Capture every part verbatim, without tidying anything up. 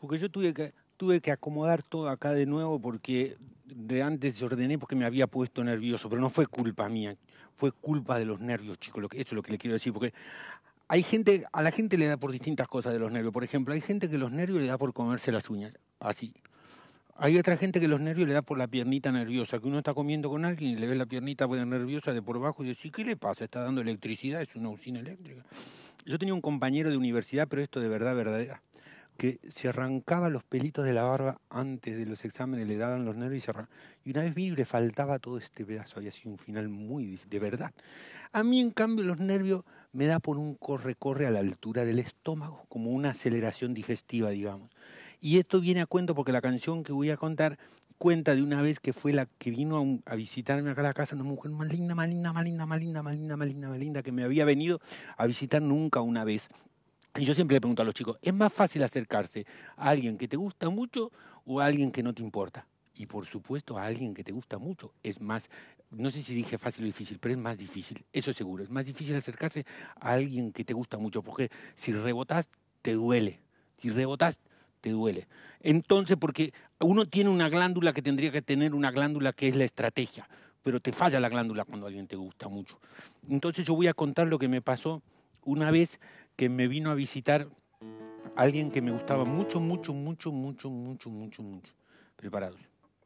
Porque yo tuve que, tuve que acomodar todo acá de nuevo porque de antes desordené porque me había puesto nervioso, pero no fue culpa mía, fue culpa de los nervios, chicos, lo que, eso es lo que le quiero decir, porque hay gente, a la gente le da por distintas cosas de los nervios. Por ejemplo, hay gente que los nervios le da por comerse las uñas, así. Hay otra gente que los nervios le da por la piernita nerviosa, que uno está comiendo con alguien y le ve la piernita pues, nerviosa de por abajo y dice, ¿qué le pasa? ¿Está dando electricidad? ¿Es una usina eléctrica? Yo tenía un compañero de universidad, pero esto de verdad, verdadera, que se arrancaba los pelitos de la barba antes de los exámenes, le daban los nervios y se arrancaba. Y una vez vino y le faltaba todo este pedazo, había sido un final muy difícil, de verdad. A mí, en cambio, los nervios me da por un corre-corre a la altura del estómago, como una aceleración digestiva, digamos. Y esto viene a cuento porque la canción que voy a contar cuenta de una vez que fue la que vino a, un, a visitarme acá a la casa, una mujer más linda, más linda, más linda, más linda, más linda, más linda, más linda, que me había venido a visitar nunca una vez. Y yo siempre le pregunto a los chicos, ¿es más fácil acercarse a alguien que te gusta mucho o a alguien que no te importa? Y por supuesto a alguien que te gusta mucho. Es más, no sé si dije fácil o difícil, pero es más difícil, eso es seguro. Es más difícil acercarse a alguien que te gusta mucho, porque si rebotás, te duele. Si rebotás, te duele. Entonces, porque uno tiene una glándula que tendría que tener una glándula que es la estrategia, pero te falla la glándula cuando alguien te gusta mucho. Entonces yo voy a contar lo que me pasó una vez que me vino a visitar alguien que me gustaba mucho, mucho, mucho, mucho, mucho, mucho, mucho. Preparados.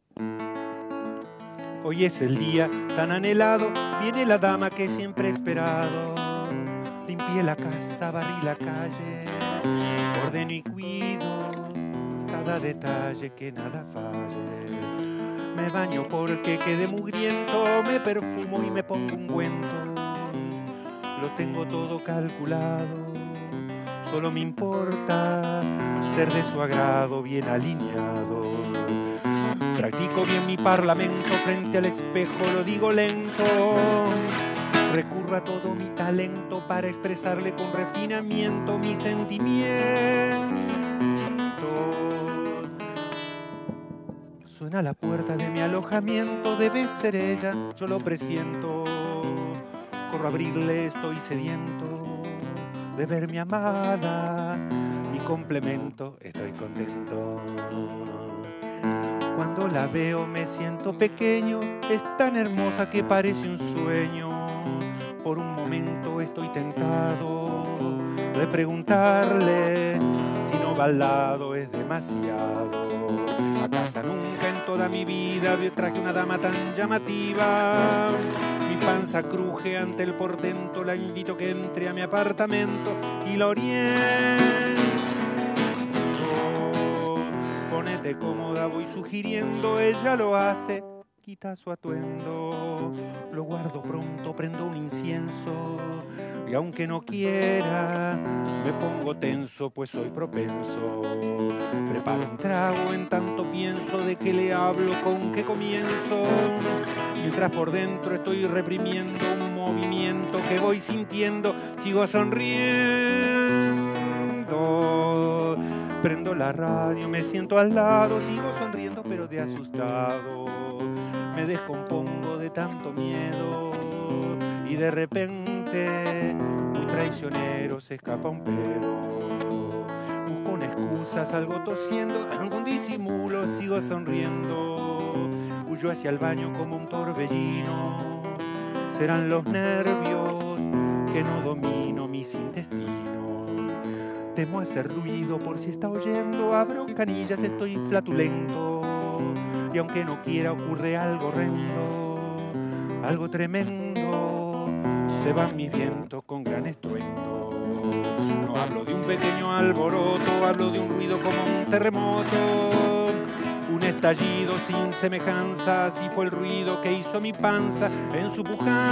Hoy es el día tan anhelado, viene la dama que siempre he esperado. Limpié la casa, barrí la calle, ordeno y cuido cada detalle, que nada falle. Me baño porque quedé mugriento, me perfumo y me pongo ungüento. Lo tengo todo calculado, solo me importa ser de su agrado, bien alineado. Practico bien mi parlamento, frente al espejo lo digo lento. Recurro a todo mi talento para expresarle con refinamiento mis sentimientos. Suena la puerta de mi alojamiento, debe ser ella, yo lo presiento. Corro a abrirle, estoy sediento de ver mi amada, mi complemento, estoy contento. Cuando la veo me siento pequeño, es tan hermosa que parece un sueño. Por un momento estoy tentado de preguntarle si no va al lado, es demasiado. A casa nunca en toda mi vida traje una dama tan llamativa. Mi panza cruje ante el portento, la invito que entre a mi apartamento y la oriento. Ponete cómoda, voy sugiriendo, ella lo hace, quita su atuendo. Lo guardo pronto, prendo un incienso y aunque no quiera me pongo tenso, pues soy propenso. Preparo un trago, en tanto pienso de qué le hablo, con qué comienzo. Mientras por dentro estoy reprimiendo un movimiento que voy sintiendo, sigo sonriendo. Prendo la radio, me siento al lado, sigo sonriendo pero de asustado. Me descompongo de tanto miedo y de repente, muy traicionero, se escapa un pedo. Busco una excusa, salgo tosiendo, con disimulo sigo sonriendo. Huyo hacia el baño como un torbellino. Serán los nervios que no domino mis intestinos. Temo hacer ruido por si está oyendo. Abro canillas, estoy flatulento. Y aunque no quiera ocurre algo horrendo, algo tremendo. Se van mis vientos con gran estruendo. No hablo de un pequeño alboroto, hablo de un ruido como un terremoto. Un estallido sin semejanza, así fue el ruido que hizo mi panza en su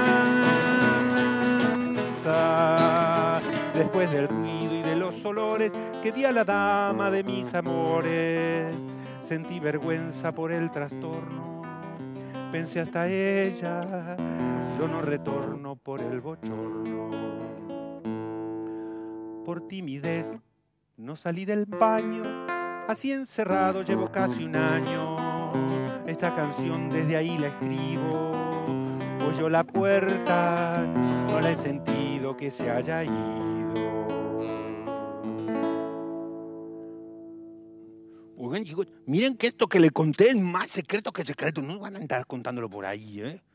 pujanza. Después del ruido y de los olores que di a la dama de mis amores, sentí vergüenza por el trastorno, pensé hasta ella, yo no retorno por el bochorno. Por timidez no salí del baño, así encerrado llevo casi un año. Esta canción desde ahí la escribo, pues yo la puerta no la he sentido que se haya ido. Oigan, chicos, miren que esto que le conté es más secreto que secreto. No van a andar contándolo por ahí, ¿eh?